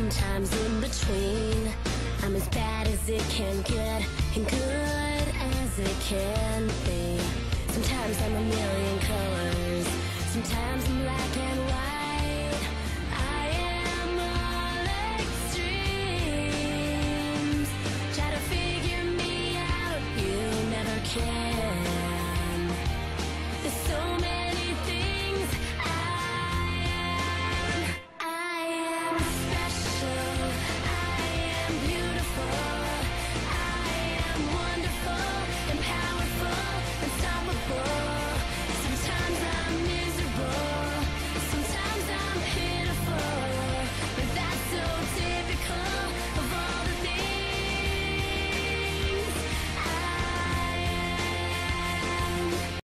sometimes in between. I'm as bad as it can get and good as it can be. Sometimes I'm a million colors, sometimes I'm black and white.